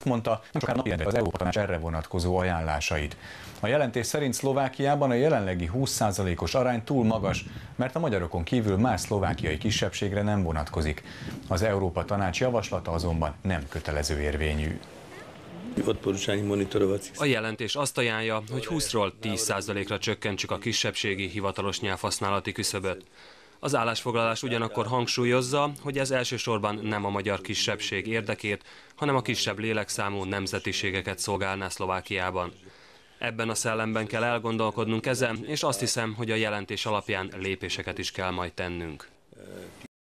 mondta, nem sokára napirendre az Európa Tanács erre vonatkozó ajánlásait. A jelentés szerint Szlovákiában a jelenlegi 20%-os arány túl magas, mert a magyarokon kívül más szlovákiai kisebbségre nem vonatkozik. Az Európa Tanács javaslata azonban nem kötelező érvényű. A jelentés azt ajánlja, hogy 20-ról 10%-ra csökkentsük a kisebbségi hivatalos nyelvhasználati küszöböt. Az állásfoglalás ugyanakkor hangsúlyozza, hogy ez elsősorban nem a magyar kisebbség érdekét, hanem a kisebb lélekszámú nemzetiségeket szolgálná Szlovákiában. Ebben a szellemben kell elgondolkodnunk ezen, és azt hiszem, hogy a jelentés alapján lépéseket is kell majd tennünk.